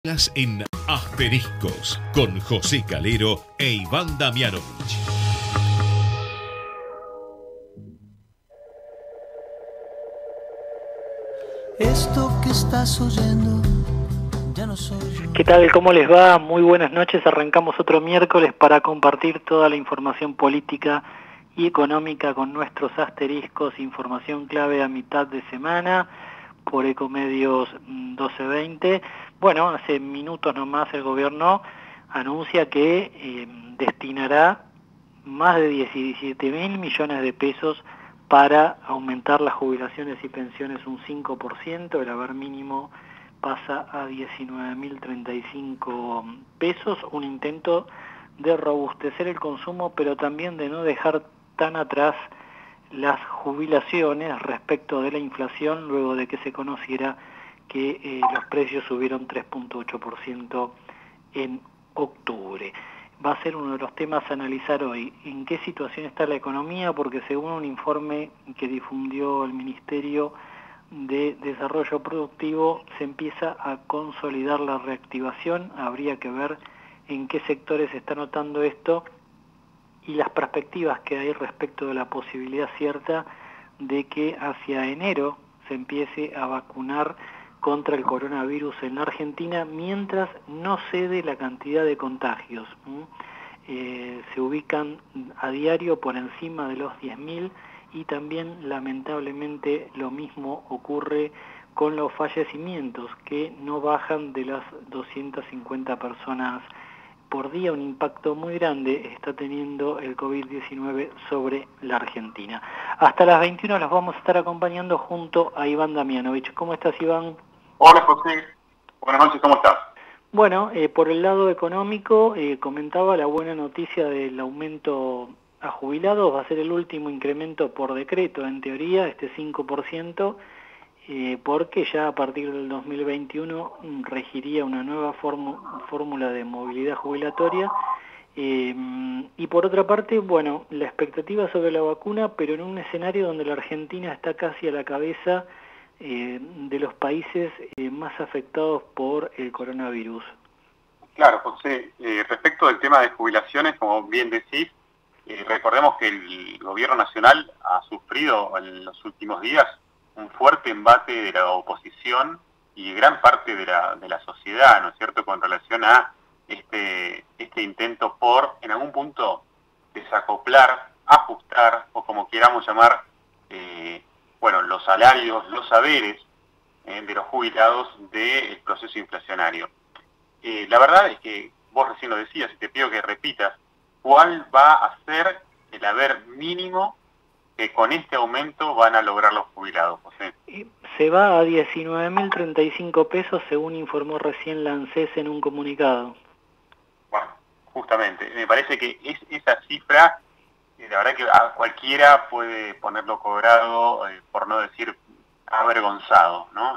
En Asteriscos con José Calero e Iván Damianovich. Esto que estás oyendo ya no soy yo. ¿Qué tal? ¿Cómo les va? Muy buenas noches. Arrancamos otro miércoles para compartir toda la información política y económica con nuestros asteriscos, información clave a mitad de semana por Ecomedios 1220. Bueno, hace minutos nomás el gobierno anuncia que destinará más de 17.000 millones de pesos para aumentar las jubilaciones y pensiones un 5%, el haber mínimo pasa a 19.035 pesos, un intento de robustecer el consumo, pero también de no dejar tan atrás las jubilaciones respecto de la inflación, luego de que se conociera que los precios subieron 3.8% en octubre. Va a ser uno de los temas a analizar hoy. ¿En qué situación está la economía? Porque según un informe que difundió el Ministerio de Desarrollo Productivo, se empieza a consolidar la reactivación. Habría que ver en qué sectores se está notando esto y las perspectivas que hay respecto de la posibilidad cierta de que hacia enero se empiece a vacunar contra el coronavirus en la Argentina, mientras no cede la cantidad de contagios. Se ubican a diario por encima de los 10.000 y también lamentablemente lo mismo ocurre con los fallecimientos, que no bajan de las 250 personas por día. Un impacto muy grande está teniendo el COVID-19 sobre la Argentina. Hasta las 21 los vamos a estar acompañando junto a Iván Damianovich. ¿Cómo estás, Iván? Hola, José. Buenas noches, ¿cómo estás? Bueno, por el lado económico, comentaba la buena noticia del aumento a jubilados. Va a ser el último incremento por decreto, en teoría, este 5%, porque ya a partir del 2021 regiría una nueva fórmula de movilidad jubilatoria. Y por otra parte, bueno, la expectativa sobre la vacuna, pero en un escenario donde la Argentina está casi a la cabeza de los países más afectados por el coronavirus. Claro, José, respecto del tema de jubilaciones, como bien decís, recordemos que el gobierno nacional ha sufrido en los últimos días un fuerte embate de la oposición y gran parte de la sociedad, ¿no es cierto?, con relación a este intento por, en algún punto, desacoplar, ajustar, o como queramos llamar, los salarios, los saberes de los jubilados del proceso inflacionario. La verdad es que vos recién lo decías y te pido que repitas, ¿cuál va a ser el haber mínimo que con este aumento van a lograr los jubilados, José? Se va a 19.035 pesos, según informó recién la ANSES en un comunicado. Bueno, justamente, me parece que esa cifra, la verdad que a cualquiera puede ponerlo cobrado, por no decir avergonzado, ¿no?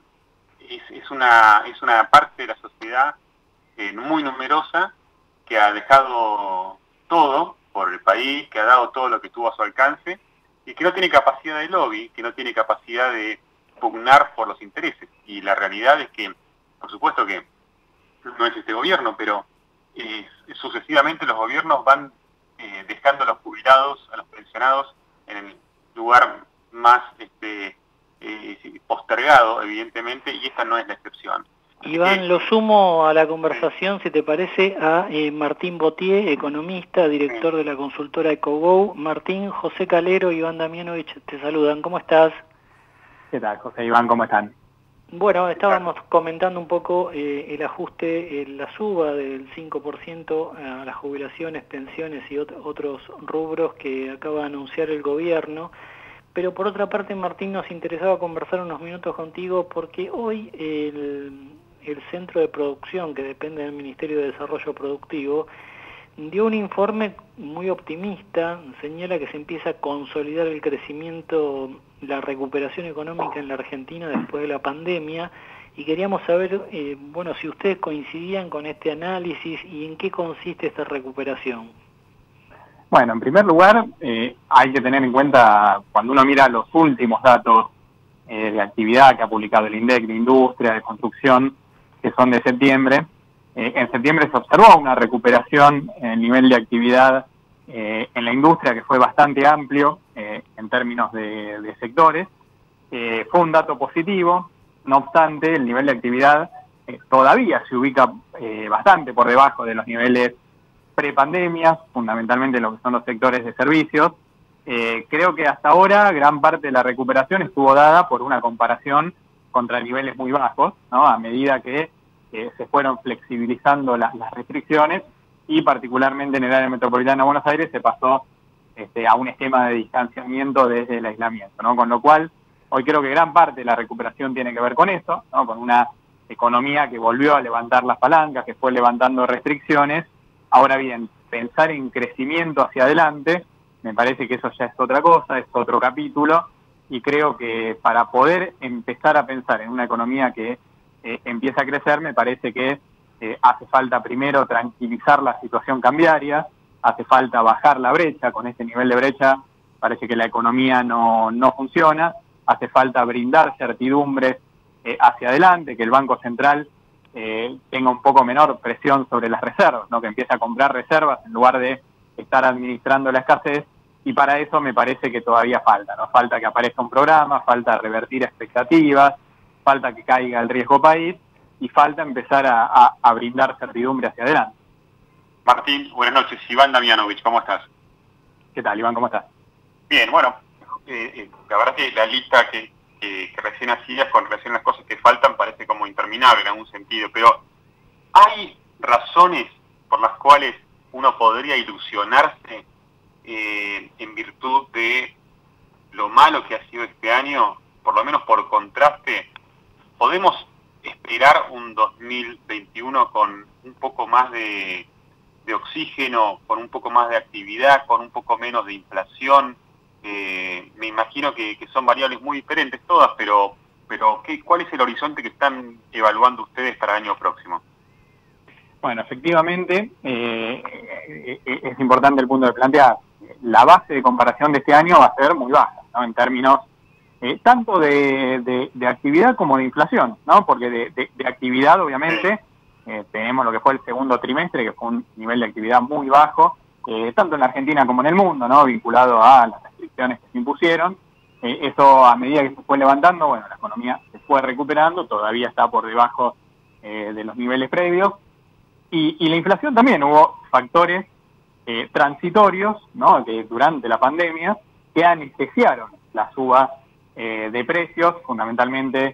Es una parte de la sociedad muy numerosa que ha dejado todo por el país, que ha dado todo lo que tuvo a su alcance y que no tiene capacidad de lobby, que no tiene capacidad de pugnar por los intereses. Y la realidad es que, por supuesto que no es este gobierno, pero sucesivamente los gobiernos van dejando a los jubilados, a los pensionados, en el lugar más postergado, evidentemente, y esta no es la excepción. Iván, lo sumo a la conversación, si te parece, a Martín Botier, economista, director de la consultora EcoGo. Martín, José Calero, Iván Damianovich, te saludan. ¿Cómo estás? ¿Qué tal, José, Iván? ¿Cómo están? Bueno, estábamos comentando un poco el ajuste, la suba del 5% a las jubilaciones, pensiones y otros rubros que acaba de anunciar el gobierno. Pero por otra parte, Martín, nos interesaba conversar unos minutos contigo porque hoy el Centro de Producción, que depende del Ministerio de Desarrollo Productivo, dio un informe muy optimista, señala que se empieza a consolidar el crecimiento, la recuperación económica en la Argentina después de la pandemia, y queríamos saber, si ustedes coincidían con este análisis y en qué consiste esta recuperación. Bueno, en primer lugar, hay que tener en cuenta, cuando uno mira los últimos datos de actividad que ha publicado el INDEC de industria, de construcción, que son de septiembre. En septiembre se observó una recuperación en el nivel de actividad en la industria que fue bastante amplio en términos de sectores. Fue un dato positivo, no obstante el nivel de actividad todavía se ubica bastante por debajo de los niveles prepandemia, fundamentalmente en lo que son los sectores de servicios. Creo que hasta ahora gran parte de la recuperación estuvo dada por una comparación contra niveles muy bajos, ¿no? A medida que se fueron flexibilizando las restricciones y particularmente en el área metropolitana de Buenos Aires se pasó a un esquema de distanciamiento desde el aislamiento, ¿no? Con lo cual, hoy creo que gran parte de la recuperación tiene que ver con eso, ¿no? Con una economía que volvió a levantar las palancas, que fue levantando restricciones. Ahora bien, pensar en crecimiento hacia adelante, me parece que eso ya es otra cosa, es otro capítulo, y creo que para poder empezar a pensar en una economía que empieza a crecer, me parece que hace falta primero tranquilizar la situación cambiaria, hace falta bajar la brecha. Con este nivel de brecha parece que la economía no funciona, hace falta brindar certidumbres hacia adelante, que el Banco Central tenga un poco menor presión sobre las reservas, ¿no? Que empiece a comprar reservas en lugar de estar administrando la escasez, y para eso me parece que todavía falta, ¿no? Falta que aparezca un programa, falta revertir expectativas, falta que caiga el riesgo país y falta empezar a brindar certidumbre hacia adelante. Martín, buenas noches. Iván Damianovich, ¿cómo estás? ¿Qué tal, Iván? ¿Cómo estás? Bien, bueno, la verdad que la lista que recién hacías con relación a las cosas que faltan parece como interminable en algún sentido, pero ¿hay razones por las cuales uno podría ilusionarse en virtud de lo malo que ha sido este año? Por lo menos por contraste, ¿podemos esperar un 2021 con un poco más de oxígeno, con un poco más de actividad, con un poco menos de inflación? Me imagino que son variables muy diferentes todas, pero ¿cuál es el horizonte que están evaluando ustedes para el año próximo? Bueno, efectivamente, es importante el punto de plantear. La base de comparación de este año va a ser muy baja, ¿no? En términos tanto de actividad como de inflación, ¿no? Porque de actividad, obviamente, tenemos lo que fue el segundo trimestre, que fue un nivel de actividad muy bajo, tanto en la Argentina como en el mundo, ¿no? Vinculado a las restricciones que se impusieron. Eso, a medida que se fue levantando, bueno, la economía se fue recuperando, todavía está por debajo de los niveles previos. Y la inflación también, hubo factores transitorios, ¿no? Que durante la pandemia, que anestesiaron la suba de precios. Fundamentalmente,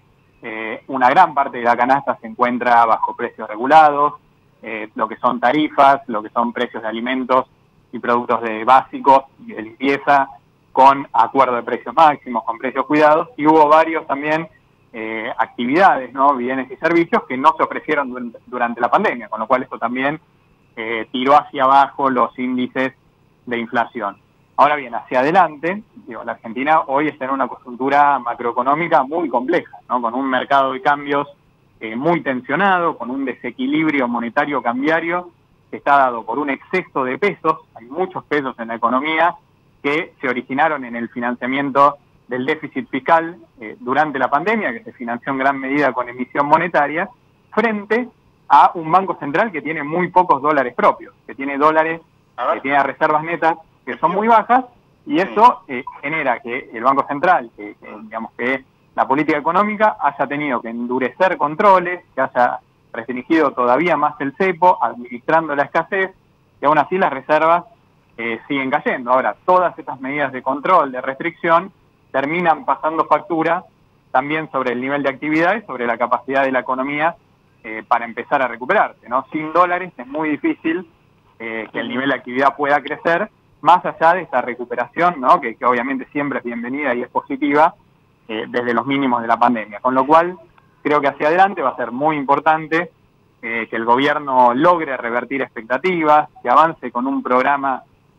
una gran parte de la canasta se encuentra bajo precios regulados, lo que son tarifas, lo que son precios de alimentos y productos básicos y de limpieza, con acuerdo de precios máximos, con precios cuidados, y hubo varios también actividades, ¿no? Bienes y servicios que no se ofrecieron durante la pandemia, con lo cual esto también tiró hacia abajo los índices de inflación. Ahora bien, hacia adelante, la Argentina hoy está en una coyuntura macroeconómica muy compleja, ¿no? Con un mercado de cambios muy tensionado, con un desequilibrio monetario cambiario que está dado por un exceso de pesos. Hay muchos pesos en la economía que se originaron en el financiamiento del déficit fiscal durante la pandemia, que se financió en gran medida con emisión monetaria, frente a un Banco Central que tiene muy pocos dólares propios, que tiene dólares, que tiene reservas netas que son muy bajas, y eso genera que el Banco Central, digamos que la política económica haya tenido que endurecer controles, que haya restringido todavía más el cepo, administrando la escasez, y aún así las reservas siguen cayendo. Ahora, todas estas medidas de control, de restricción, terminan pasando factura también sobre el nivel de actividad y sobre la capacidad de la economía para empezar a recuperarse, ¿no? Sin dólares es muy difícil que el nivel de actividad pueda crecer, más allá de esta recuperación, ¿no? Que obviamente siempre es bienvenida y es positiva desde los mínimos de la pandemia. Con lo cual, creo que hacia adelante va a ser muy importante que el gobierno logre revertir expectativas, que avance con un programa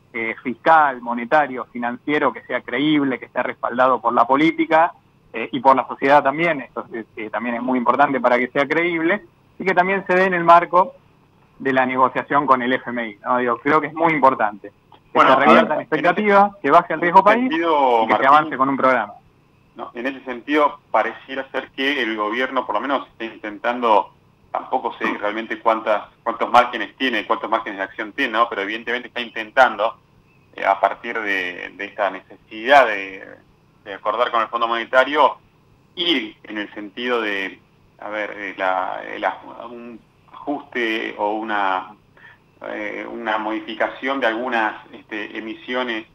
fiscal, monetario, financiero, que sea creíble, que esté respaldado por la política y por la sociedad también. Esto también es muy importante para que sea creíble, y que también se dé en el marco de la negociación con el FMI, ¿no? Creo que es muy importante que se reviertan expectativas, que baje el riesgo país y que Martín, se avance con un programa. No, en ese sentido, pareciera ser que el gobierno por lo menos está intentando tampoco sé realmente cuántos márgenes tiene, cuántos márgenes de acción tiene, ¿no? Pero evidentemente está intentando, a partir de esta necesidad de acordar con el Fondo Monetario, ir en el sentido de, un ajuste o una modificación de algunas emisiones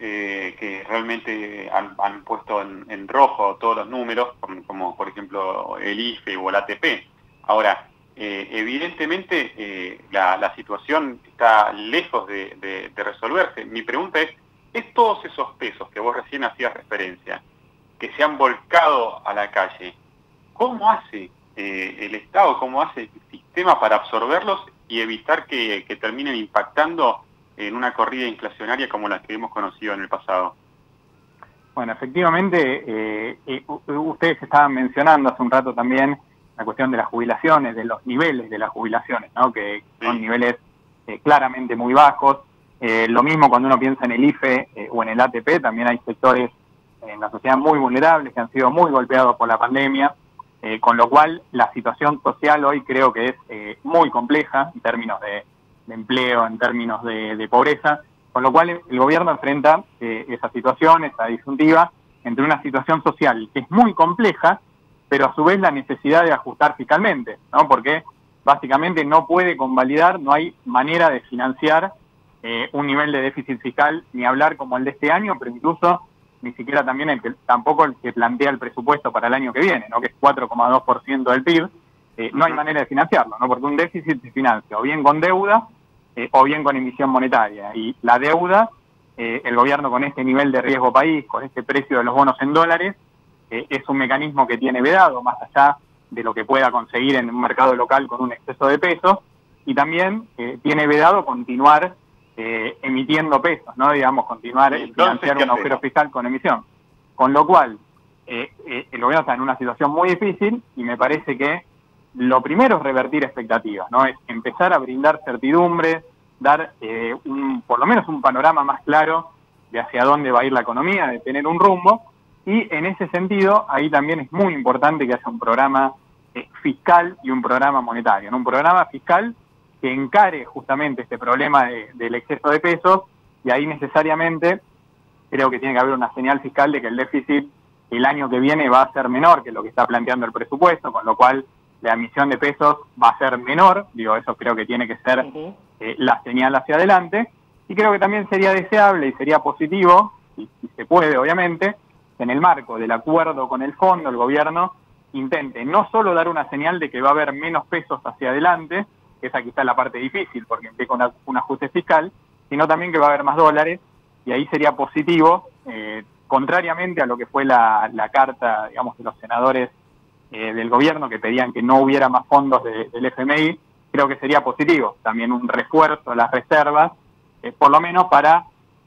que realmente han puesto en rojo todos los números, como por ejemplo el IFE o el ATP. Ahora, evidentemente la situación está lejos de resolverse. Mi pregunta es todos esos pesos que vos recién hacías referencia, que se han volcado a la calle, ¿cómo hace el Estado, cómo hace el sistema para absorberlos y evitar que terminen impactando en una corrida inflacionaria como la que hemos conocido en el pasado? Bueno, efectivamente, ustedes estaban mencionando hace un rato también la cuestión de las jubilaciones, de los niveles de las jubilaciones, ¿no? Que son niveles claramente muy bajos. Lo mismo cuando uno piensa en el IFE o en el ATP, también hay sectores en la sociedad muy vulnerables que han sido muy golpeados por la pandemia, con lo cual la situación social hoy creo que es muy compleja en términos de empleo, en términos de pobreza, con lo cual el gobierno enfrenta esa situación, esa disyuntiva, entre una situación social que es muy compleja, pero a su vez la necesidad de ajustar fiscalmente, ¿no? Porque básicamente no puede convalidar, no hay manera de financiar un nivel de déficit fiscal, ni hablar como el de este año, pero incluso ni siquiera también tampoco el que plantea el presupuesto para el año que viene, ¿no? Que es 4,2% del PIB, no hay manera de financiarlo, ¿no? Porque un déficit se financia o bien con deuda o bien con emisión monetaria. Y la deuda, el gobierno con este nivel de riesgo país, con este precio de los bonos en dólares, es un mecanismo que tiene vedado, más allá de lo que pueda conseguir en un mercado local con un exceso de pesos, y también tiene vedado continuar emitiendo pesos, ¿no? Digamos, continuar financiar un agujero fiscal con emisión. Con lo cual, el gobierno está en una situación muy difícil y me parece que lo primero es revertir expectativas, ¿no? Es empezar a brindar certidumbre, dar por lo menos un panorama más claro de hacia dónde va a ir la economía, de tener un rumbo, y en ese sentido, ahí también es muy importante que haya un programa fiscal y un programa monetario, ¿no? Un programa fiscal que encare justamente este problema del exceso de pesos, y ahí necesariamente creo que tiene que haber una señal fiscal de que el déficit el año que viene va a ser menor que lo que está planteando el presupuesto, con lo cual la emisión de pesos va a ser menor, eso creo que tiene que ser la señal hacia adelante, y creo que también sería deseable y sería positivo, y se puede obviamente, en el marco del acuerdo con el fondo, el gobierno intente no solo dar una señal de que va a haber menos pesos hacia adelante, que esa quizá es la parte difícil porque implica un ajuste fiscal, sino también que va a haber más dólares, y ahí sería positivo, contrariamente a lo que fue la carta, digamos, de los senadores del gobierno que pedían que no hubiera más fondos del FMI, creo que sería positivo también un refuerzo a las reservas, por lo menos para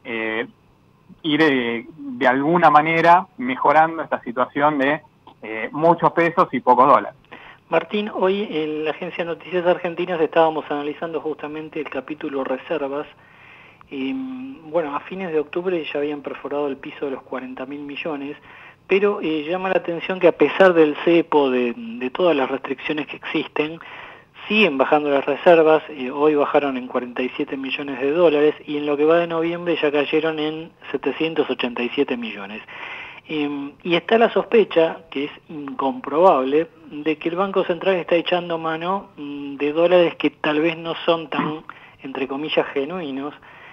ir de alguna manera mejorando esta situación de muchos pesos y pocos dólares. Martín, hoy en la Agencia de Noticias Argentinas estábamos analizando justamente el capítulo reservas. Bueno, a fines de octubre ya habían perforado el piso de los 40.000 millones, pero llama la atención que a pesar del cepo, de todas las restricciones que existen, siguen bajando las reservas. Hoy bajaron en 47 millones de dólares y en lo que va de noviembre ya cayeron en 787 millones. Y está la sospecha, que es incomprobable, de que el Banco Central está echando mano de dólares que tal vez no son tan, entre comillas, genuinos,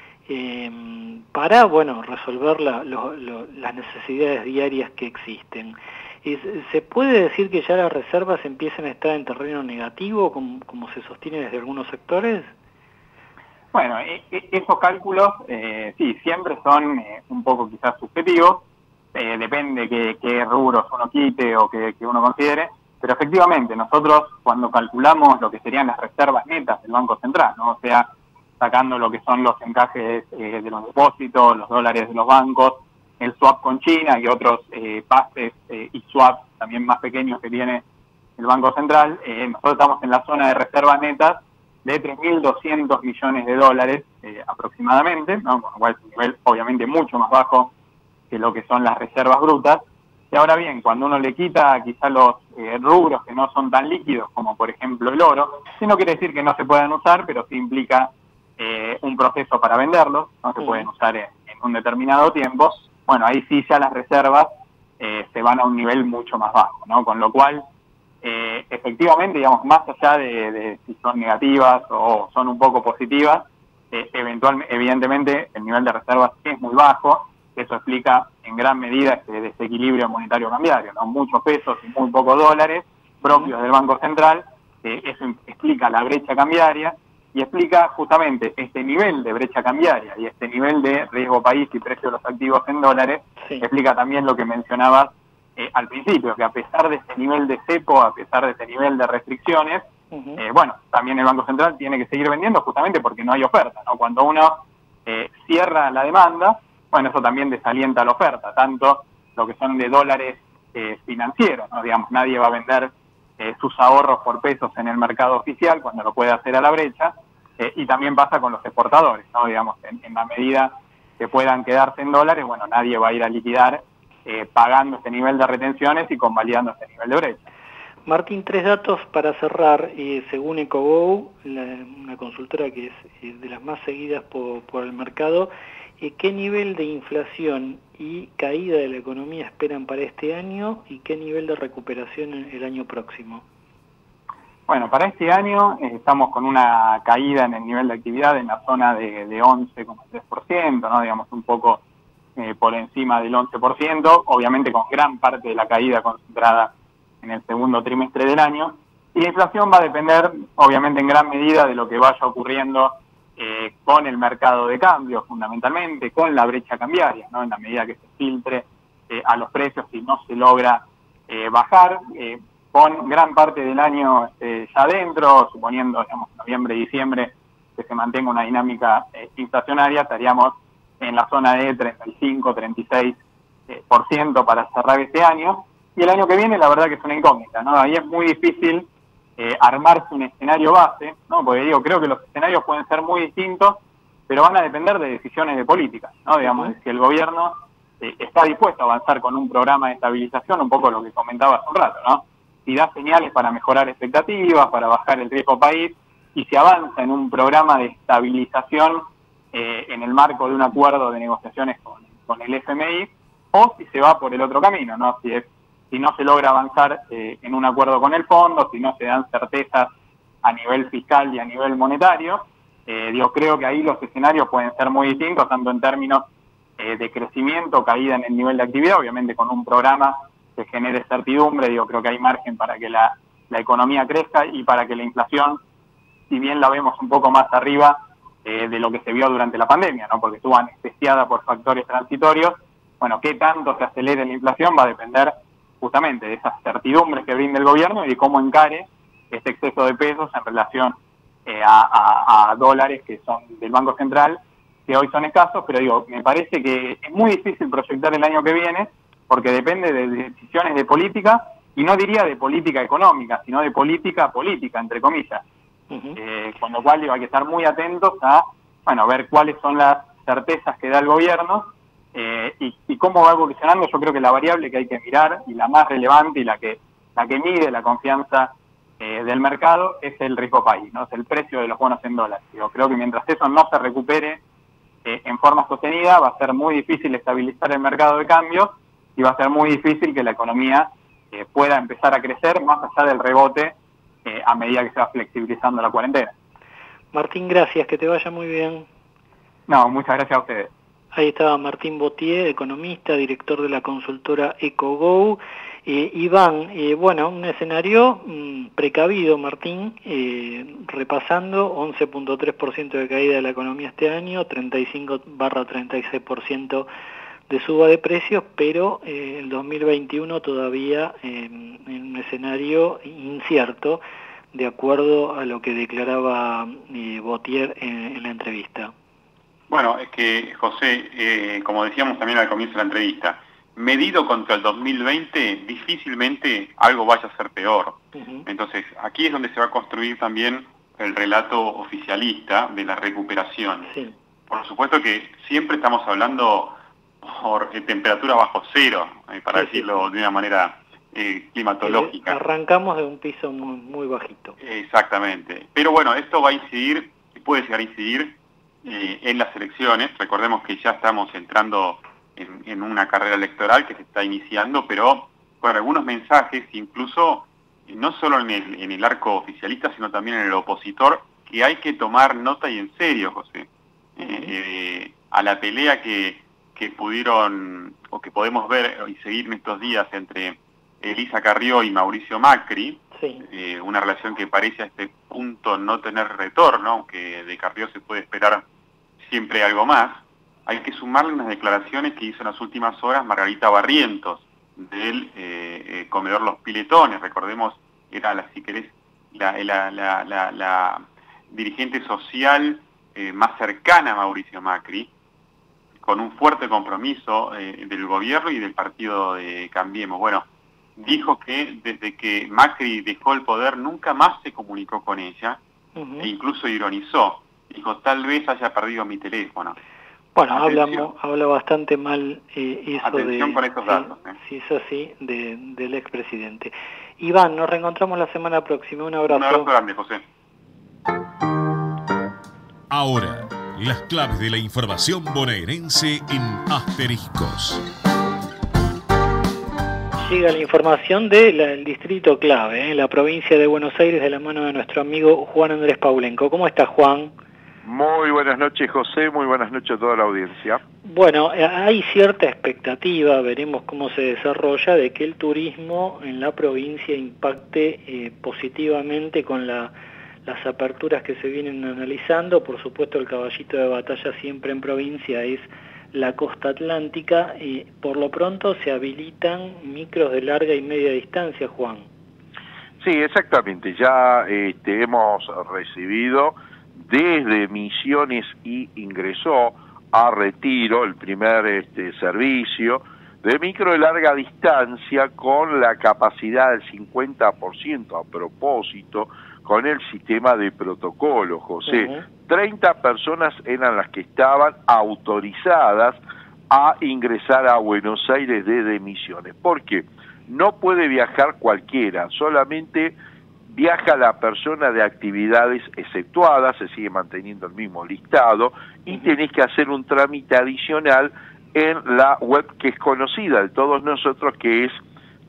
para, bueno, resolver las necesidades diarias que existen. ¿Se puede decir que ya las reservas empiezan a estar en terreno negativo, como se sostiene desde algunos sectores? Bueno, esos cálculos, sí, siempre son un poco quizás subjetivos, depende qué rubros uno quite o que uno considere, pero efectivamente nosotros cuando calculamos lo que serían las reservas netas del Banco Central, ¿no? O sea, sacando lo que son los encajes de los depósitos, los dólares de los bancos, el swap con China y otros pases y swaps también más pequeños que tiene el Banco Central, nosotros estamos en la zona de reservas netas de 3.200 millones de dólares aproximadamente, ¿no? Con lo cual es un nivel obviamente mucho más bajo que lo que son las reservas brutas, Y ahora bien, cuando uno le quita quizá los rubros que no son tan líquidos, como por ejemplo el oro, sí no quiere decir que no se puedan usar, pero sí implica un proceso para venderlos, no se pueden usar en un determinado tiempo. Bueno, ahí sí ya las reservas se van a un nivel mucho más bajo, ¿no? Con lo cual, efectivamente, digamos, más allá de si son negativas o son un poco positivas, evidentemente el nivel de reservas es muy bajo. Eso explica en gran medida este desequilibrio monetario cambiario, ¿no? Muchos pesos y muy pocos dólares propios del Banco Central. Eso explica la brecha cambiaria y explica justamente este nivel de brecha cambiaria y este nivel de riesgo país y precio de los activos en dólares. Sí. Explica también lo que mencionabas al principio, que a pesar de este nivel de cepo, a pesar de este nivel de restricciones, bueno, también el Banco Central tiene que seguir vendiendo justamente porque no hay oferta, ¿no? Cuando uno cierra la demanda, bueno, eso también desalienta la oferta, tanto lo que son de dólares financieros, ¿no? Digamos, nadie va a vender sus ahorros por pesos en el mercado oficial cuando lo puede hacer a la brecha, y también pasa con los exportadores, ¿no? Digamos, en la medida que puedan quedarse en dólares, bueno, nadie va a ir a liquidar pagando este nivel de retenciones y convalidando este nivel de brecha. Martín, 3 datos para cerrar. Según EcoGo, una consultora que es de las más seguidas por el mercado, ¿qué nivel de inflación y caída de la economía esperan para este año y qué nivel de recuperación el año próximo? Bueno, para este año estamos con una caída en el nivel de actividad en la zona de 11,3%, ¿no? Digamos un poco por encima del 11%, obviamente con gran parte de la caída concentrada en el segundo trimestre del año. Y la inflación va a depender, obviamente, en gran medida de lo que vaya ocurriendo con el mercado de cambios, fundamentalmente, con la brecha cambiaria, ¿no? En la medida que se filtre a los precios y no se logra bajar, con gran parte del año ya adentro, suponiendo, digamos, noviembre y diciembre, que se mantenga una dinámica inflacionaria, estaríamos en la zona de 35-36% para cerrar este año. Y el año que viene, la verdad que es una incógnita, ¿no? Ahí es muy difícil armarse un escenario base, ¿no? Porque digo, creo que los escenarios pueden ser muy distintos, pero van a depender de decisiones de política, ¿no? Digamos, si el gobierno está dispuesto a avanzar con un programa de estabilización, un poco lo que comentaba hace un rato, ¿no? Si da señales para mejorar expectativas, para bajar el riesgo país, y si avanza en un programa de estabilización en el marco de un acuerdo de negociaciones con el FMI, o si se va por el otro camino, ¿no? Si no se logra avanzar en un acuerdo con el fondo, si no se dan certezas a nivel fiscal y a nivel monetario, creo que ahí los escenarios pueden ser muy distintos, tanto en términos de crecimiento, caída en el nivel de actividad, obviamente con un programa que genere certidumbre, creo que hay margen para que la economía crezca y para que la inflación, si bien la vemos un poco más arriba de lo que se vio durante la pandemia, ¿no? Porque estuvo anestesiada por factores transitorios, bueno, qué tanto se acelere la inflación va a depender justamente de esas certidumbres que brinda el gobierno y de cómo encare este exceso de pesos en relación a dólares que son del Banco Central, que hoy son escasos, pero me parece que es muy difícil proyectar el año que viene porque depende de decisiones de política, y no diría de política económica, sino de política, entre comillas. Con lo cual hay que estar muy atentos a ver cuáles son las certezas que da el gobierno y cómo va evolucionando. Yo creo que la variable que hay que mirar y la más relevante y la que mide la confianza del mercado es el riesgo país, ¿no? Es el precio de los bonos en dólares. Creo que mientras eso no se recupere en forma sostenida, va a ser muy difícil estabilizar el mercado de cambios y va a ser muy difícil que la economía pueda empezar a crecer más allá del rebote a medida que se va flexibilizando la cuarentena. Martín, gracias, que te vaya muy bien. No, muchas gracias a ustedes. Ahí estaba Martín Botier, economista, director de la consultora EcoGo. Iván, un escenario precavido, Martín, repasando 11.3% de caída de la economía este año, 35-36% de suba de precios, pero el 2021 todavía en un escenario incierto, de acuerdo a lo que declaraba Botier en la entrevista. Bueno, es que, José, como decíamos también al comienzo de la entrevista, medido contra el 2020, difícilmente algo vaya a ser peor. Entonces, aquí es donde se va a construir también el relato oficialista de la recuperación. Sí. Por supuesto que siempre estamos hablando por temperatura bajo cero, para decirlo de una manera climatológica. Arrancamos de un piso muy, muy bajito. Exactamente. Pero bueno, esto va a incidir, puede llegar a incidir en las elecciones. Recordemos que ya estamos entrando en una carrera electoral que se está iniciando, pero con algunos mensajes, incluso no solo en el arco oficialista, sino también en el opositor, que hay que tomar nota y en serio, José. A la pelea que pudieron, o que podemos ver y seguir en estos días entre Elisa Carrió y Mauricio Macri, sí. Una relación que parece a este punto no tener retorno, aunque de Carrió se puede esperar siempre algo más. Hay que sumarle unas declaraciones que hizo en las últimas horas Margarita Barrientos, del comedor Los Piletones. Recordemos, era, si querés, la dirigente social más cercana a Mauricio Macri, con un fuerte compromiso del gobierno y del partido de Cambiemos. Bueno, dijo que desde que Macri dejó el poder nunca más se comunicó con ella, e incluso ironizó. Dijo, tal vez haya perdido mi teléfono. Bueno, habla bastante mal eso. Atención con estos datos. Si es así, del expresidente. Iván, nos reencontramos la semana próxima. Un abrazo. Un abrazo grande, José. Ahora, las claves de la información bonaerense en Asteriscos. Llega la información del distrito clave, la provincia de Buenos Aires, de la mano de nuestro amigo Juan Andrés Paulenco. ¿Cómo estás, Juan? Muy buenas noches, José, muy buenas noches a toda la audiencia. Bueno, hay cierta expectativa, veremos cómo se desarrolla, de que el turismo en la provincia impacte positivamente con las aperturas que se vienen analizando. Por supuesto, el caballito de batalla siempre en provincia es la costa atlántica, y por lo pronto se habilitan micros de larga y media distancia, Juan. Sí, exactamente, ya hemos recibido desde Misiones y ingresó a Retiro el primer servicio de micro de larga distancia con la capacidad del 50% a propósito con el sistema de protocolo, José. 30 personas eran las que estaban autorizadas a ingresar a Buenos Aires desde Misiones. ¿Por qué? No puede viajar cualquiera, solamente viaja la persona de actividades exceptuadas, se sigue manteniendo el mismo listado, y tenés que hacer un trámite adicional en la web que es conocida de todos nosotros, que es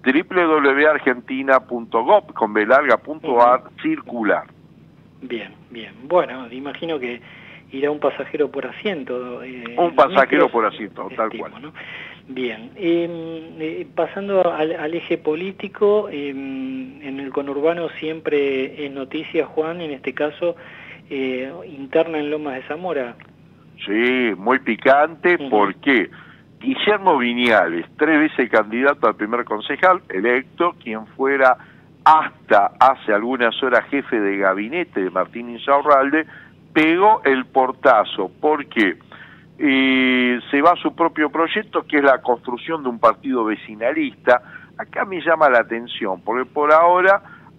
www.argentina.gov.ar circular. Bien, bien. Bueno, imagino que irá un pasajero por asiento. Un pasajero por asiento, tal cual. ¿No? Bien. Pasando al eje político, en el conurbano siempre es noticia, Juan, en este caso, interna en Lomas de Zamora. Sí, muy picante, porque Guillermo Viñales, 3 veces candidato al primer concejal electo, quien fuera hasta hace algunas horas jefe de gabinete de Martín Insaurralde, pegó el portazo porque se va a su propio proyecto, que es la construcción de un partido vecinalista. Acá me llama la atención, porque por ahora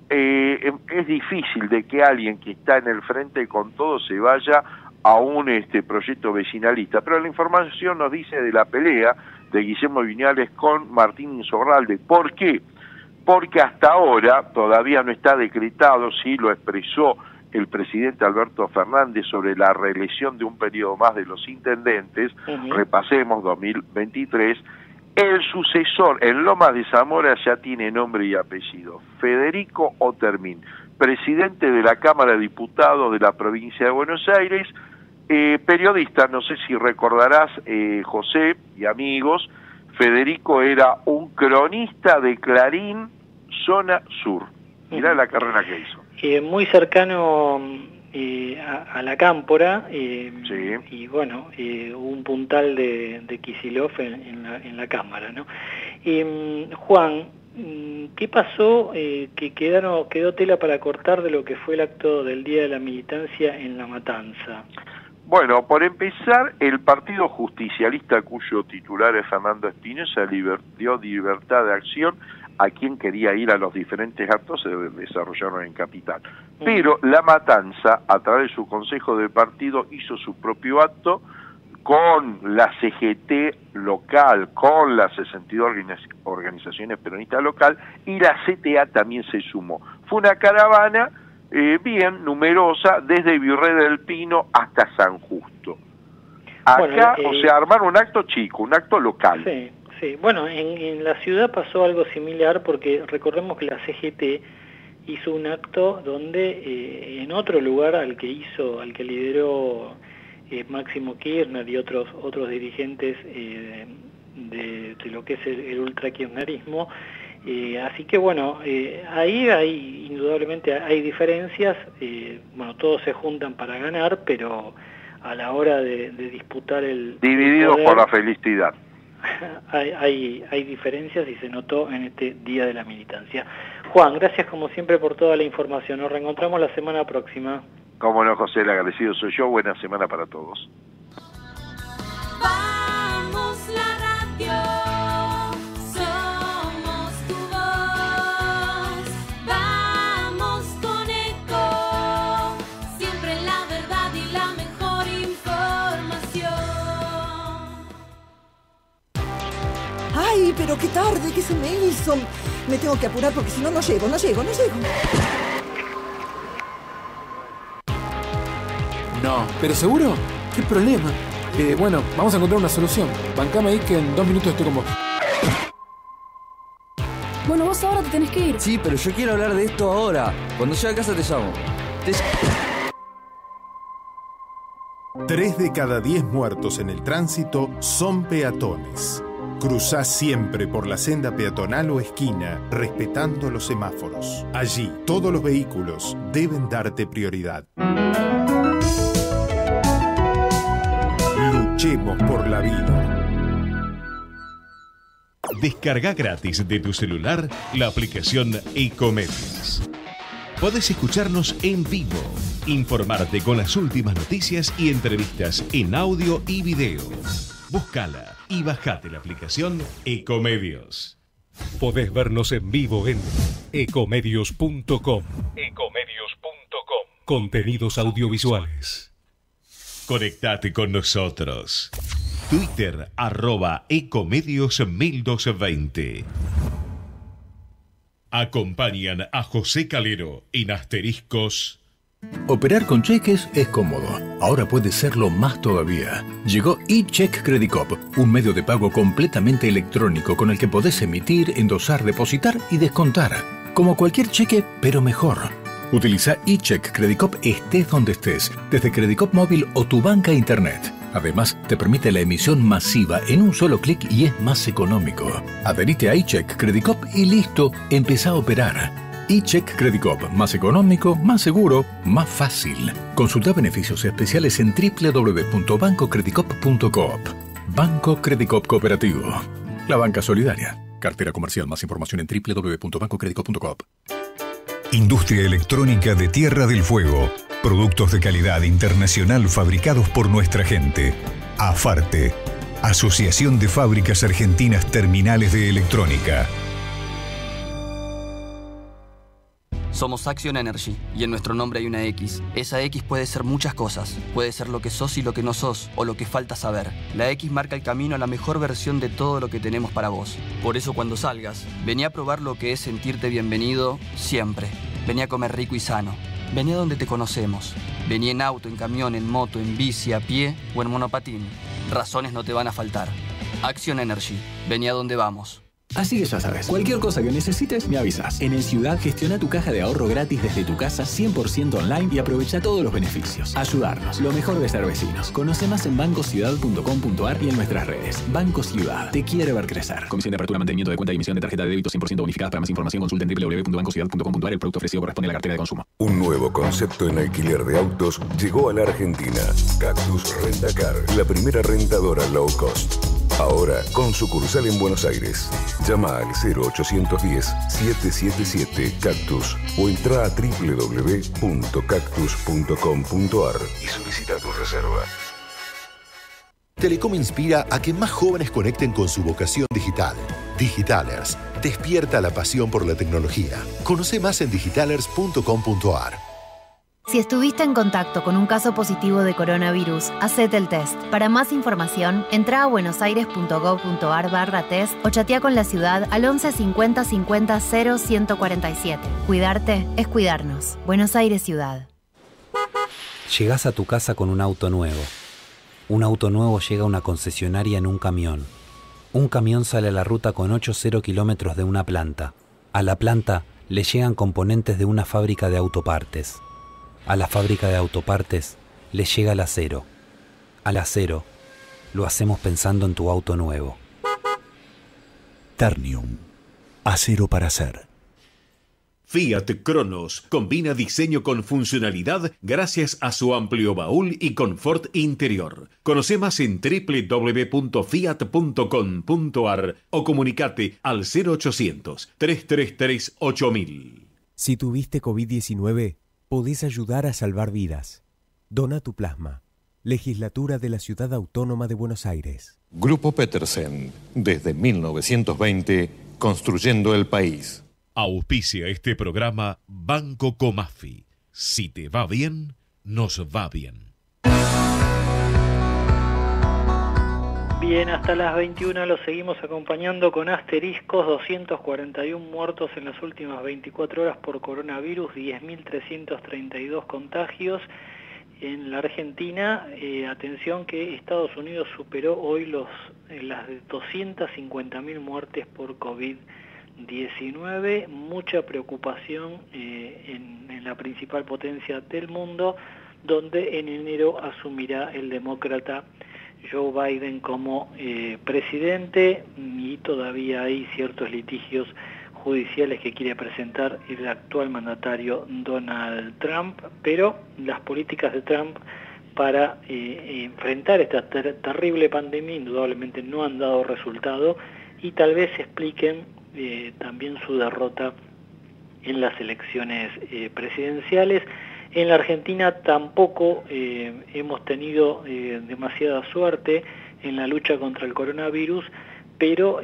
es difícil de que alguien que está en el frente con todo se vaya a un proyecto vecinalista, pero la información nos dice de la pelea de Guillermo Viñales con Martín Insaurralde. ¿Por qué? Porque hasta ahora todavía no está decretado, sí lo expresó el presidente Alberto Fernández sobre la reelección de un periodo más de los intendentes, repasemos 2023, el sucesor en Lomas de Zamora ya tiene nombre y apellido, Federico Otermin, presidente de la Cámara de Diputados de la provincia de Buenos Aires, periodista, no sé si recordarás, José y amigos, Federico era un cronista de Clarín, zona sur. Mirá la carrera que hizo. Muy cercano a la Cámpora, sí. Y bueno, un puntal de Kicillof en la Cámara, ¿no? Juan, ¿qué pasó? Que quedó tela para cortar de lo que fue el acto del Día de la Militancia en La Matanza. Bueno, por empezar, el Partido Justicialista, cuyo titular es Fernando Espinosa, dio libertad de acción a quien quería ir a los diferentes actos se desarrollaron en Capital. Pero La Matanza, a través de su consejo de partido, hizo su propio acto con la CGT local, con las 62 organizaciones peronistas local, y la CTA también se sumó. Fue una caravana bien numerosa desde Virrey del Pino hasta San Justo. Acá, o sea, armar un acto chico, un acto local. Sí, sí. Bueno, en la ciudad pasó algo similar, porque recordemos que la CGT hizo un acto donde en otro lugar al que lideró Máximo Kirchner y otros dirigentes de lo que es el ultrakirchnerismo, así que bueno, ahí indudablemente hay diferencias, bueno, todos se juntan para ganar, pero a la hora de disputar divididos por la felicidad. Hay diferencias, y se notó en este Día de la Militancia. Juan, gracias como siempre por toda la información. Nos reencontramos la semana próxima. Cómo no, José, el agradecido soy yo. Buena semana para todos. Vamos la radio, somos tu voz. Vamos con ECO, siempre la verdad y la mejor información. ¡Ay, pero qué tarde que se me hizo! Me tengo que apurar porque si no, no llego. No, ¿pero seguro? ¿Qué problema? Bueno, vamos a encontrar una solución. Bancame ahí que en 2 minutos estoy con vos. Bueno, vos ahora te tenés que ir. Sí, pero yo quiero hablar de esto ahora. Cuando llegue a casa te llamo. 3 de cada 10 muertos en el tránsito son peatones. Cruzá siempre por la senda peatonal o esquina, respetando los semáforos. Allí, todos los vehículos deben darte prioridad. Luchemos por la vida. Descarga gratis de tu celular la aplicación Ecomedios. Podés escucharnos en vivo, informarte con las últimas noticias y entrevistas en audio y video. Búscala y bajate la aplicación Ecomedios. Podés vernos en vivo en ecomedios.com. Contenidos audiovisuales. Conectate con nosotros. Twitter @Ecomedios1220. Acompañan a José Calero en Asteriscos. Operar con cheques es cómodo. Ahora puede serlo más todavía. Llegó eCheck Credit Cop, un medio de pago completamente electrónico con el que podés emitir, endosar, depositar y descontar. Como cualquier cheque, pero mejor. Utiliza eCheck Credit Cop estés donde estés, desde Credit Cop móvil o tu banca internet. Además, te permite la emisión masiva en un solo clic y es más económico. Adherite a eCheck Credit Cop y listo, empezá a operar. eCheck Credit Cop, más económico, más seguro, más fácil. Consulta beneficios especiales en www.bancocreditcop.coop. Banco Credit Cop Cooperativo. La banca solidaria. Cartera comercial. Más información en www.bancocreditcop.coop. Industria electrónica de Tierra del Fuego. Productos de calidad internacional fabricados por nuestra gente. AFARTE. Asociación de Fábricas Argentinas Terminales de Electrónica. Somos Action Energy, y en nuestro nombre hay una X. Esa X puede ser muchas cosas. Puede ser lo que sos y lo que no sos, o lo que falta saber. La X marca el camino a la mejor versión de todo lo que tenemos para vos. Por eso cuando salgas, vení a probar lo que es sentirte bienvenido siempre. Vení a comer rico y sano. Vení a donde te conocemos. Vení en auto, en camión, en moto, en bici, a pie o en monopatín. Razones no te van a faltar. Action Energy. Vení a donde vamos. Así que ya sabes, cualquier cosa que necesites, me avisas. En el Ciudad, gestiona tu caja de ahorro gratis desde tu casa, 100% online, y aprovecha todos los beneficios. Ayudarnos, lo mejor de ser vecinos. Conoce más en bancociudad.com.ar y en nuestras redes. Banco Ciudad, te quiere ver crecer. Comisión de apertura, mantenimiento de cuenta y emisión de tarjeta de débito 100% bonificada. Para más información, consulta en www.bancociudad.com.ar. El producto ofrecido corresponde a la cartera de consumo. Un nuevo concepto en alquiler de autos llegó a la Argentina. Cactus Rentacar, la primera rentadora low cost. Ahora con sucursal en Buenos Aires. Llama al 0810-777-Cactus o entra a www.cactus.com.ar y solicita tu reserva. Telecom inspira a que más jóvenes conecten con su vocación digital. Digitalers, despierta la pasión por la tecnología. Conoce más en digitalers.com.ar. Si estuviste en contacto con un caso positivo de coronavirus, hacete el test. Para más información, entra a buenosaires.gov.ar/test o chatea con la ciudad al 11 50 50 0 147. Cuidarte es cuidarnos. Buenos Aires Ciudad. Llegás a tu casa con un auto nuevo. Un auto nuevo llega a una concesionaria en un camión. Un camión sale a la ruta con 8,0 kilómetros de una planta. A la planta le llegan componentes de una fábrica de autopartes. A la fábrica de autopartes le llega el acero. Al acero lo hacemos pensando en tu auto nuevo. Ternium. Acero para hacer. Fiat Cronos combina diseño con funcionalidad gracias a su amplio baúl y confort interior. Conoce más en www.fiat.com.ar o comunicate al 0800-333-8000. Si tuviste COVID-19, podés ayudar a salvar vidas. Dona tu plasma. Legislatura de la Ciudad Autónoma de Buenos Aires. Grupo Petersen. Desde 1920, construyendo el país. Auspicia este programa Banco Comafi. Si te va bien, nos va bien. Bien, hasta las 21 lo seguimos acompañando con asteriscos. 241 muertos en las últimas 24 horas por coronavirus, 10.332 contagios. En la Argentina, atención que Estados Unidos superó hoy las 250.000 muertes por COVID-19, mucha preocupación en la principal potencia del mundo, donde en enero asumirá el demócrata Joe Biden como presidente, y todavía hay ciertos litigios judiciales que quiere presentar el actual mandatario Donald Trump, pero las políticas de Trump para enfrentar esta terrible pandemia indudablemente no han dado resultado, y tal vez expliquen también su derrota en las elecciones presidenciales. En la Argentina tampoco hemos tenido demasiada suerte en la lucha contra el coronavirus, pero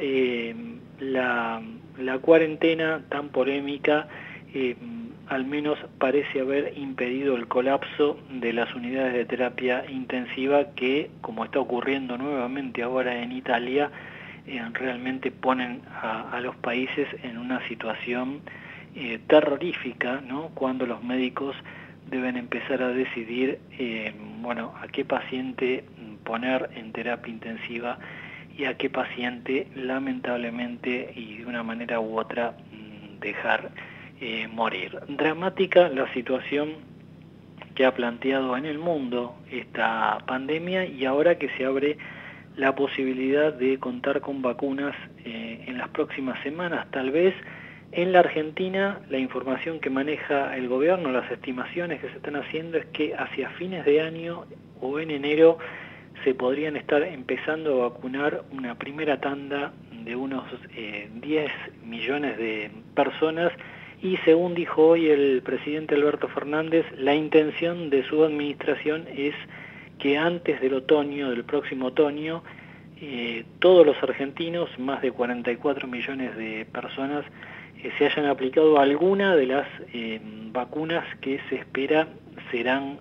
la cuarentena tan polémica al menos parece haber impedido el colapso de las unidades de terapia intensiva que, como está ocurriendo nuevamente ahora en Italia, realmente ponen a los países en una situación terrorífica, ¿no? Cuando los médicos deben empezar a decidir a qué paciente poner en terapia intensiva y a qué paciente lamentablemente y de una manera u otra dejar morir. Dramática la situación que ha planteado en el mundo esta pandemia, y ahora que se abre la posibilidad de contar con vacunas en las próximas semanas, tal vez. En la Argentina, la información que maneja el gobierno, las estimaciones que se están haciendo es que hacia fines de año o en enero se podrían estar empezando a vacunar una primera tanda de unos 10 millones de personas, y según dijo hoy el presidente Alberto Fernández, la intención de su administración es que antes del otoño, del próximo otoño, todos los argentinos, más de 44 millones de personas, se hayan aplicado alguna de las vacunas que se espera serán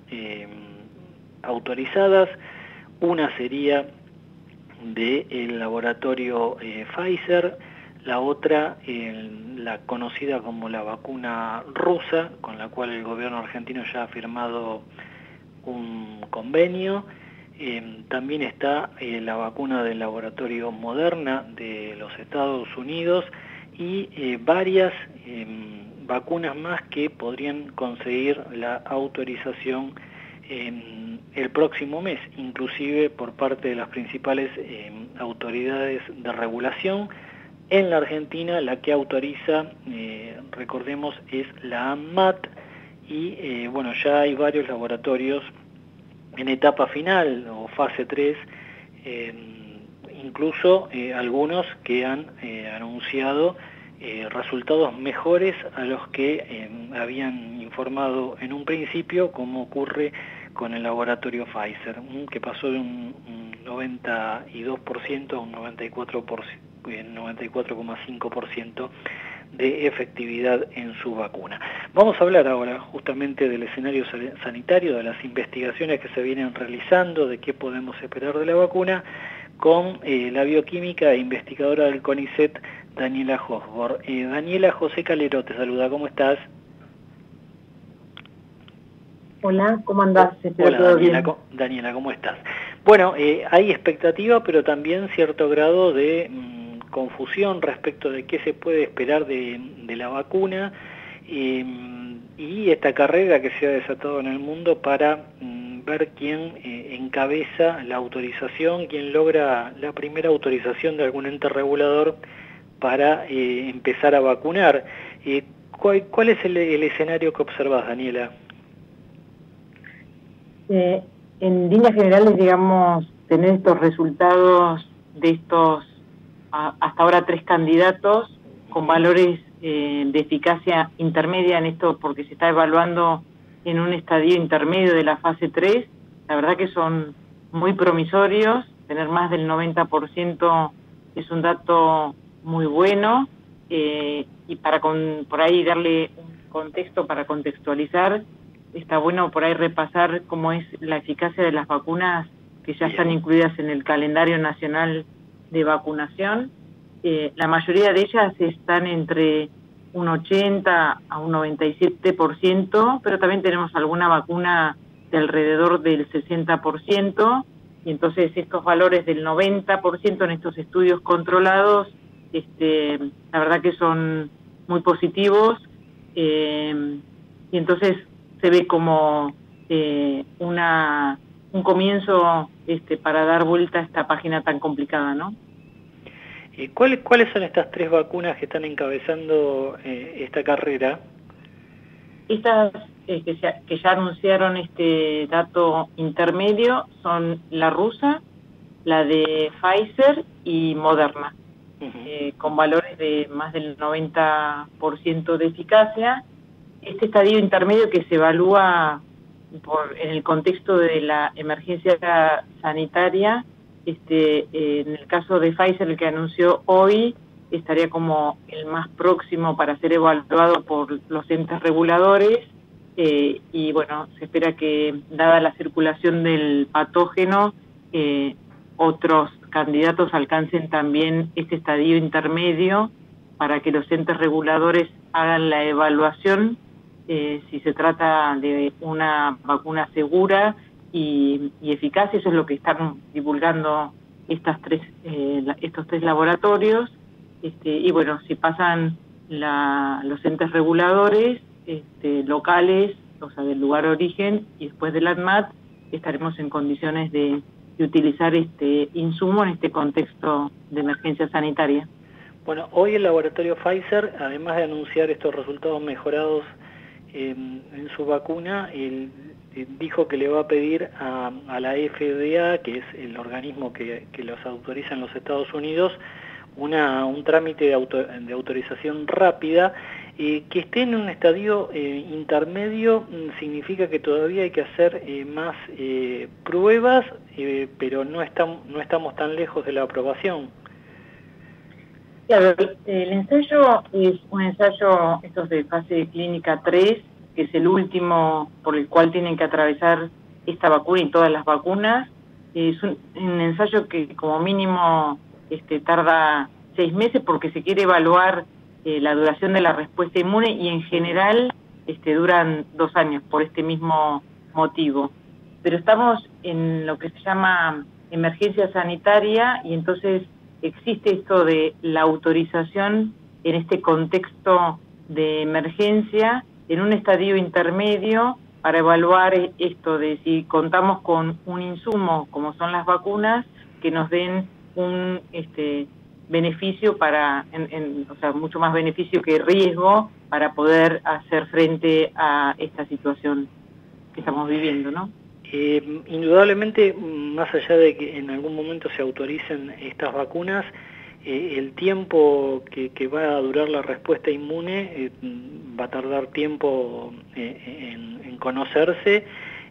autorizadas. Una sería del laboratorio Pfizer, la otra la conocida como la vacuna rusa, con la cual el gobierno argentino ya ha firmado un convenio. También está la vacuna del laboratorio Moderna de los Estados Unidos, y varias vacunas más que podrían conseguir la autorización el próximo mes, inclusive por parte de las principales autoridades de regulación. En la Argentina la que autoriza, recordemos, es la ANMAT, y ya hay varios laboratorios en etapa final o fase 3, incluso algunos que han anunciado resultados mejores a los que habían informado en un principio, como ocurre con el laboratorio Pfizer, que pasó de un 92% a un 94,5% de efectividad en su vacuna. Vamos a hablar ahora justamente del escenario sanitario, de las investigaciones que se vienen realizando, de qué podemos esperar de la vacuna, con la bioquímica e investigadora del CONICET, Daniela Hosborn. Daniela, José Calero te saluda, ¿cómo estás? Hola, ¿cómo andás? Hola Daniela, ¿cómo estás? Bueno, hay expectativa, pero también cierto grado de confusión respecto de qué se puede esperar de la vacuna y esta carrera que se ha desatado en el mundo para ver quién encabeza la autorización, quién logra la primera autorización de algún ente regulador para empezar a vacunar. ¿Cuál es el escenario que observas, Daniela? En líneas generales, digamos, tener estos resultados de estos hasta ahora 3 candidatos con valores de eficacia intermedia en esto, porque se está evaluando en un estadio intermedio de la fase 3, la verdad que son muy promisorios. Tener más del 90% es un dato muy bueno, y para por ahí darle un contexto, para contextualizar, está bueno por ahí repasar cómo es la eficacia de las vacunas que ya están incluidas en el calendario nacional de vacunación. La mayoría de ellas están entre un 80 a un 97%, pero también tenemos alguna vacuna de alrededor del 60%, y entonces estos valores del 90% en estos estudios controlados, la verdad que son muy positivos, y entonces se ve como un comienzo para dar vuelta a esta página tan complicada, ¿no? ¿Cuáles son estas 3 vacunas que están encabezando esta carrera? Estas que ya anunciaron este dato intermedio son la rusa, la de Pfizer y Moderna, con valores de más del 90% de eficacia. Este estadio intermedio que se evalúa en el contexto de la emergencia sanitaria, en el caso de Pfizer, el que anunció hoy, estaría como el más próximo para ser evaluado por los entes reguladores, y bueno, se espera que, dada la circulación del patógeno, otros candidatos alcancen también este estadio intermedio para que los entes reguladores hagan la evaluación si se trata de una vacuna segura y eficaz. Eso es lo que están divulgando estos 3 laboratorios, y bueno, si pasan los entes reguladores locales, o sea, del lugar de origen, y después del ANMAT, estaremos en condiciones de utilizar este insumo en este contexto de emergencia sanitaria. Bueno, hoy el laboratorio Pfizer, además de anunciar estos resultados mejorados en su vacuna, dijo que le va a pedir a la FDA, que es el organismo que los autoriza en los Estados Unidos, un trámite de autorización rápida, que esté en un estadio intermedio. Significa que todavía hay que hacer más pruebas, pero no estamos tan lejos de la aprobación. Claro, el ensayo es un ensayo, estos de fase clínica 3, que es el último por el cual tienen que atravesar esta vacuna y todas las vacunas. Es un ensayo que como mínimo tarda 6 meses, porque se quiere evaluar la duración de la respuesta inmune, y en general duran 2 años por este mismo motivo. Pero estamos en lo que se llama emergencia sanitaria, y entonces existe esto de la autorización en este contexto de emergencia, en un estadio intermedio, para evaluar esto de si contamos con un insumo, como son las vacunas, que nos den un beneficio o sea, mucho más beneficio que riesgo, para poder hacer frente a esta situación que estamos viviendo, ¿no? Indudablemente, más allá de que en algún momento se autoricen estas vacunas, el tiempo que va a durar la respuesta inmune va a tardar tiempo en conocerse.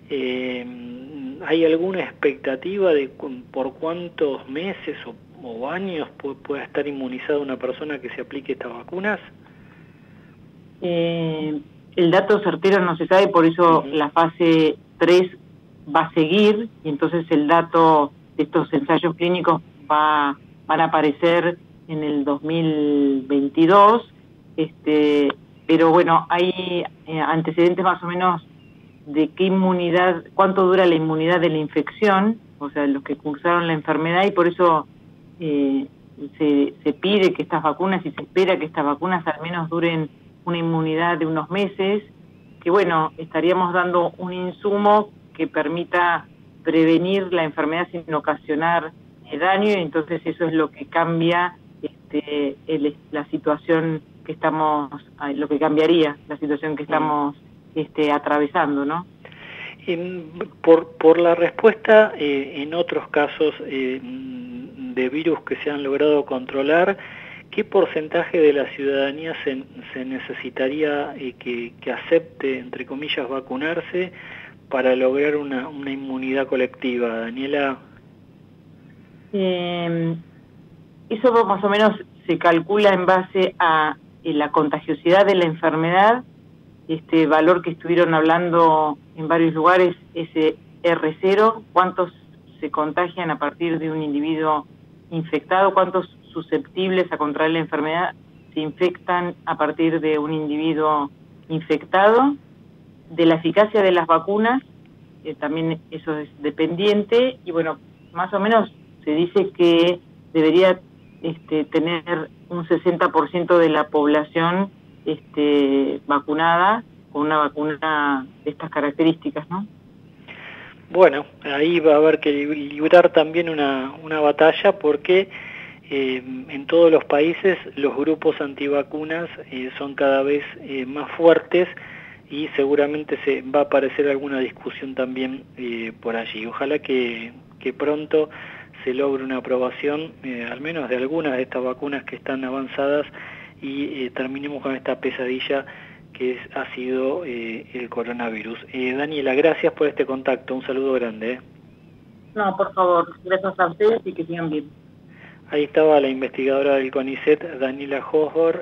¿Hay alguna expectativa de por cuántos meses o años pueda estar inmunizada una persona que se aplique estas vacunas? El dato certero no se sabe, por eso la fase 3 va a seguir, y entonces el dato de estos ensayos clínicos van a aparecer en el 2022, pero bueno, hay antecedentes más o menos de qué inmunidad, cuánto dura la inmunidad de la infección, o sea, los que cursaron la enfermedad, y por eso se pide que estas vacunas, y se espera que estas vacunas al menos duren una inmunidad de unos meses, que bueno, estaríamos dando un insumo que permita prevenir la enfermedad sin ocasionar daño, y entonces eso es lo que cambia la situación que estamos, lo que cambiaría la situación que estamos atravesando, ¿no? Por la respuesta en otros casos de virus que se han logrado controlar, ¿qué porcentaje de la ciudadanía se necesitaría que acepte, entre comillas, vacunarse para lograr una inmunidad colectiva? Daniela. Eso más o menos se calcula en base a la contagiosidad de la enfermedad, este valor que estuvieron hablando en varios lugares, ese R0, cuántos se contagian a partir de un individuo infectado, cuántos susceptibles a contraer la enfermedad se infectan a partir de un individuo infectado, de la eficacia de las vacunas, también eso es dependiente, y bueno, más o menos se dice que debería tener un 60% de la población vacunada con una vacuna de estas características, ¿no? Bueno, ahí va a haber que librar también una batalla, porque en todos los países los grupos antivacunas son cada vez más fuertes, y seguramente se va a aparecer alguna discusión también por allí. Ojalá que pronto se logre una aprobación, al menos de algunas de estas vacunas que están avanzadas, y terminemos con esta pesadilla que ha sido el coronavirus. Daniela, gracias por este contacto, un saludo grande. No, por favor, gracias a ustedes y que sigan bien. Ahí estaba la investigadora del CONICET, Daniela Hosbor.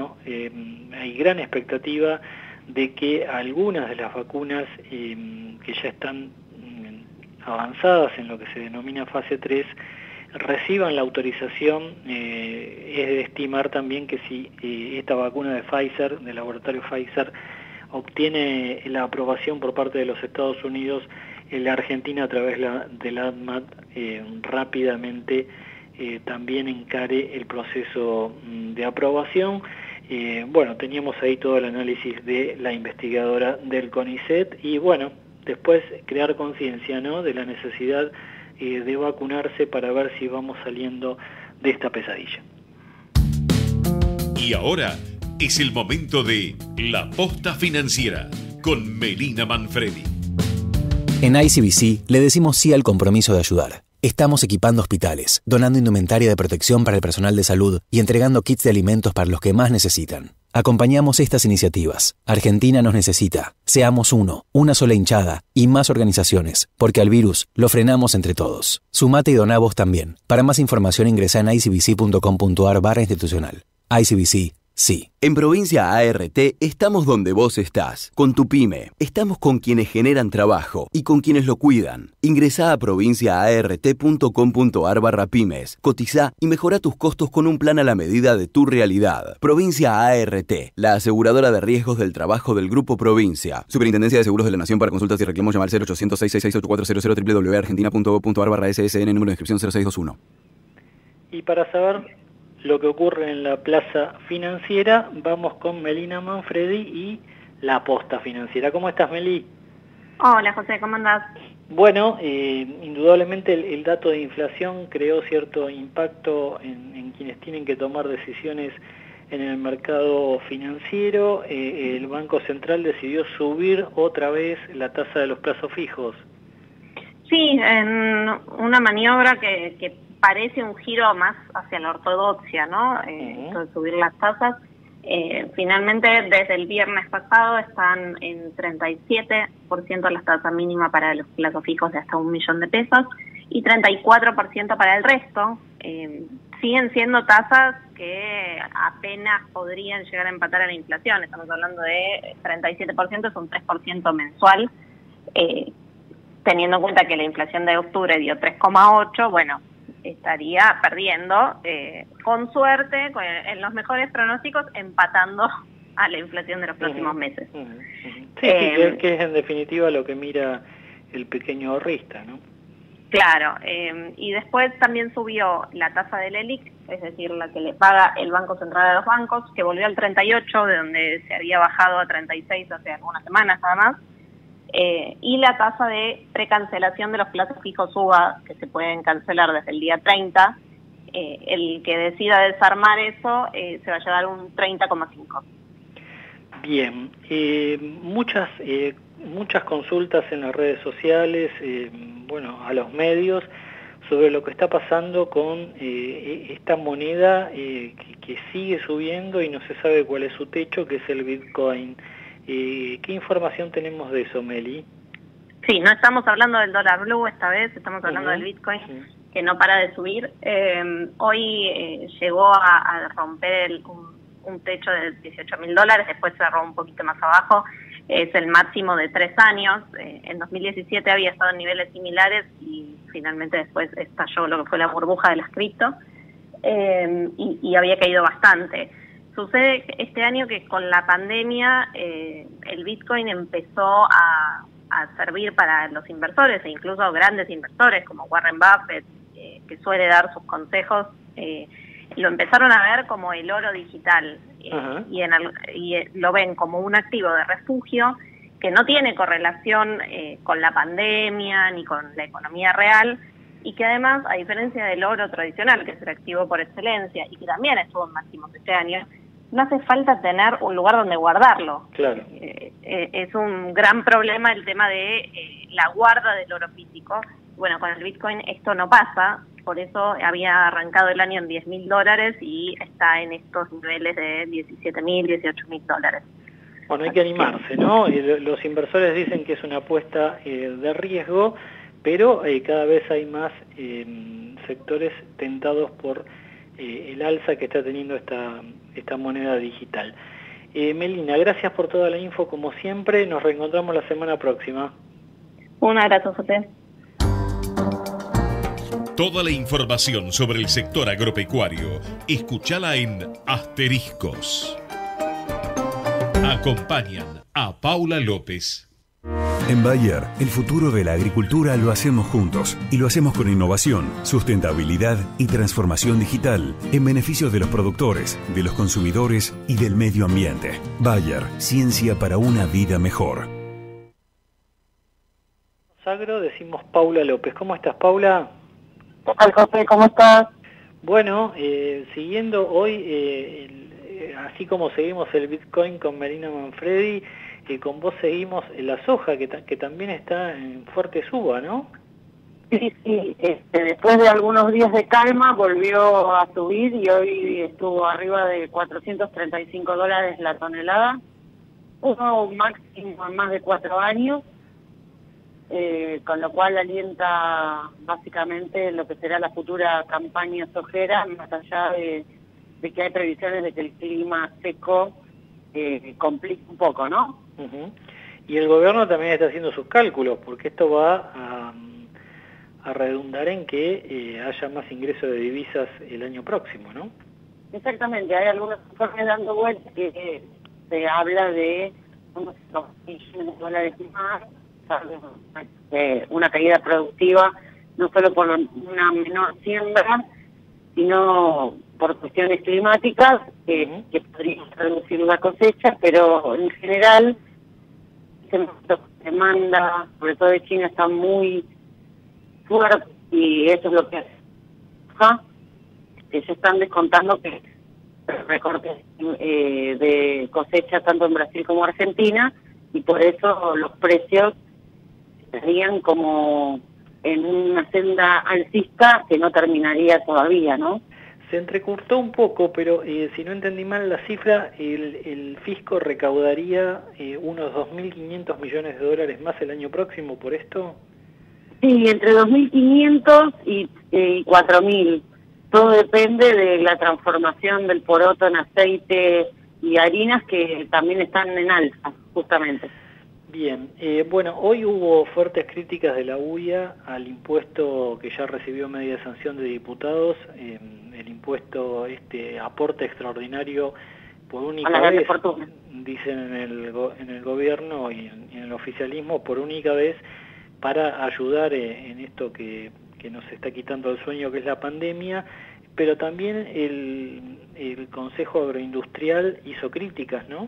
Hay gran expectativa de que algunas de las vacunas que ya están avanzadas en lo que se denomina fase 3 reciban la autorización. Es de estimar también que si esta vacuna de Pfizer, del laboratorio Pfizer, obtiene la aprobación por parte de los Estados Unidos, la Argentina a través de la ADMAT rápidamente también encare el proceso de aprobación. Bueno, teníamos ahí todo el análisis de la investigadora del CONICET, y bueno, después crear conciencia, ¿no?, de la necesidad de vacunarse para ver si vamos saliendo de esta pesadilla. Y ahora es el momento de La Posta Financiera con Melina Manfredi. En ICBC le decimos sí al compromiso de ayudar. Estamos equipando hospitales, donando indumentaria de protección para el personal de salud y entregando kits de alimentos para los que más necesitan. Acompañamos estas iniciativas. Argentina nos necesita. Seamos uno, una sola hinchada y más organizaciones, porque al virus lo frenamos entre todos. Sumate y doná vos también. Para más información ingresa en icbc.com.ar/institucional. ICBC. Sí. En Provincia ART estamos donde vos estás, con tu pyme. Estamos con quienes generan trabajo y con quienes lo cuidan. Ingresá a provinciaart.com.ar/pymes, cotizá y mejora tus costos con un plan a la medida de tu realidad. Provincia ART, la aseguradora de riesgos del trabajo del Grupo Provincia. Superintendencia de Seguros de la Nación. Para consultas y reclamos llamar al 0800-666-8400 www.argentina.gov.ar/ss número de inscripción 0621. Y para saber lo que ocurre en la plaza financiera, vamos con Melina Manfredi y la Posta Financiera. ¿Cómo estás, Meli? Hola, José, ¿cómo andás? Bueno, indudablemente el dato de inflación creó cierto impacto en quienes tienen que tomar decisiones en el mercado financiero. El Banco Central decidió subir otra vez la tasa de los plazos fijos. Sí, en una maniobra que parece un giro más hacia la ortodoxia, ¿no? Esto de subir las tasas. Finalmente, desde el viernes pasado están en 37% las tasas mínimas para los plazos fijos de hasta $1 millón y 34% para el resto. siguen siendo tasas que apenas podrían llegar a empatar a la inflación. Estamos hablando de 37%, es un 3% mensual. Teniendo en cuenta que la inflación de octubre dio 3,8, bueno, estaría perdiendo, con suerte, en los mejores pronósticos, empatando a la inflación de los próximos meses. Sí, que es en definitiva lo que mira el pequeño ahorrista, ¿no? Claro, y después también subió la tasa del ELIC, es decir, la que le paga el Banco Central a los bancos, que volvió al 38, de donde se había bajado a 36 hace algunas semanas nada más, y la tasa de precancelación de los plazos fijos UVA, que se pueden cancelar desde el día 30, el que decida desarmar eso se va a llevar un 30,5. Bien, muchas consultas en las redes sociales, bueno, a los medios, sobre lo que está pasando con esta moneda que sigue subiendo y no se sabe cuál es su techo, que es el Bitcoin. ¿Qué información tenemos de eso, Meli? Sí, no estamos hablando del dólar blue esta vez, estamos hablando del Bitcoin, que no para de subir. Hoy llegó a romper un techo de $18.000, después cerró un poquito más abajo. Es el máximo de 3 años. En 2017 había estado en niveles similares y finalmente después estalló lo que fue la burbuja de las cripto, y había caído bastante. Sucede este año que con la pandemia el Bitcoin empezó a servir para los inversores, e incluso grandes inversores como Warren Buffett, que suele dar sus consejos, lo empezaron a ver como el oro digital, y lo ven como un activo de refugio que no tiene correlación con la pandemia ni con la economía real, y que además, a diferencia del oro tradicional, que es el activo por excelencia y que también estuvo en máximos este año, no hace falta tener un lugar donde guardarlo. Claro. Es un gran problema el tema de la guarda del oro físico. Bueno, con el Bitcoin esto no pasa, por eso había arrancado el año en $10.000 y está en estos niveles de $17.000, $18.000. Bueno, hay que animarse, ¿no? Los inversores dicen que es una apuesta de riesgo, pero cada vez hay más sectores tentados por el alza que está teniendo esta moneda digital. Melina, gracias por toda la info, como siempre. Nos reencontramos la semana próxima. Un abrazo, José. Toda la información sobre el sector agropecuario, escúchala en Asteriscos. Acompañan a Paula López. En Bayer, el futuro de la agricultura lo hacemos juntos y lo hacemos con innovación, sustentabilidad y transformación digital en beneficio de los productores, de los consumidores y del medio ambiente. Bayer, ciencia para una vida mejor. Agro, decimos Paula López. ¿Cómo estás, Paula? ¿Qué tal, José? ¿Cómo estás? Bueno, siguiendo hoy, así como seguimos el Bitcoin con Melina Manfredi, con vos seguimos la soja, que también está en fuerte suba, ¿no? Sí, después de algunos días de calma volvió a subir y hoy estuvo arriba de $435 la tonelada, un máximo en más de 4 años, con lo cual alienta básicamente lo que será la futura campaña sojera, más allá de que hay previsiones de que el clima seco complica un poco, ¿no? Y el gobierno también está haciendo sus cálculos, porque esto va a redundar en que haya más ingresos de divisas el año próximo, ¿no? Exactamente, hay algunos informes dando vueltas que se habla de unos $2 millones más, una caída productiva, no solo por una menor siembra, sino por cuestiones climáticas que podrían reducir la cosecha, pero en general la demanda, sobre todo de China, está muy fuerte y eso es lo que se están descontando que recortes de cosecha tanto en Brasil como Argentina, y por eso los precios estarían como en una senda alcista que no terminaría todavía, ¿no? Se entrecurtó un poco, pero si no entendí mal la cifra, el fisco recaudaría unos $2.500 millones más el año próximo por esto. Sí, entre 2.500 y 4.000. todo depende de la transformación del poroto en aceite y harinas, que también están en alza, justamente. Bien, bueno, hoy hubo fuertes críticas de la UIA al impuesto que ya recibió media sanción de diputados, el impuesto, aporte extraordinario por única vez, dicen en el gobierno y en el oficialismo, por única vez, para ayudar en esto que nos está quitando el sueño, que es la pandemia, pero también el Consejo Agroindustrial hizo críticas, ¿no?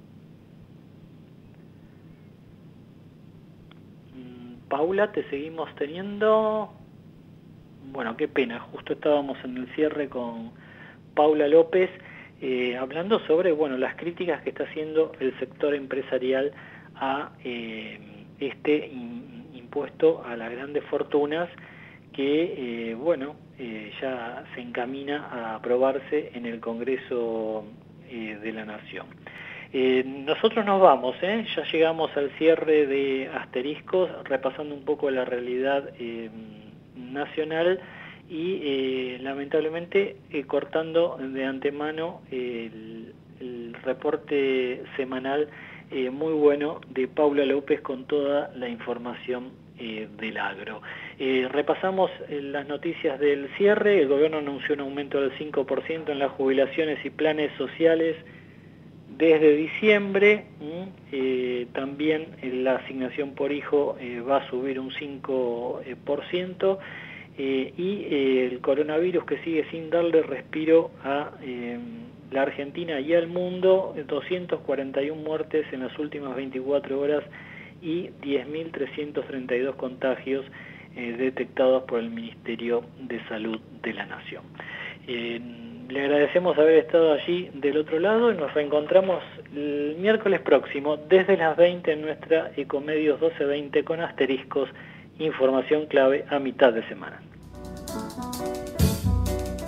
Paula, te seguimos teniendo. Bueno, qué pena, justo estábamos en el cierre con Paula López, hablando sobre, bueno, las críticas que está haciendo el sector empresarial a este impuesto a las grandes fortunas que, ya se encamina a aprobarse en el Congreso de la Nación. Nosotros nos vamos, ya llegamos al cierre de Asteriscos, repasando un poco la realidad nacional y lamentablemente cortando de antemano el reporte semanal muy bueno de Paula López con toda la información del agro. Repasamos las noticias del cierre. El gobierno anunció un aumento del 5% en las jubilaciones y planes sociales desde diciembre. También la asignación por hijo va a subir un 5%, y el coronavirus que sigue sin darle respiro a la Argentina y al mundo, 241 muertes en las últimas 24 horas y 10.332 contagios detectados por el Ministerio de Salud de la Nación. Le agradecemos haber estado allí del otro lado y nos reencontramos el miércoles próximo desde las 20 en nuestra Ecomedios 1220 con Asteriscos, información clave a mitad de semana.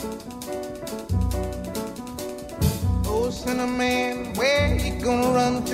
Oh, Cinnamon, where you gonna run to?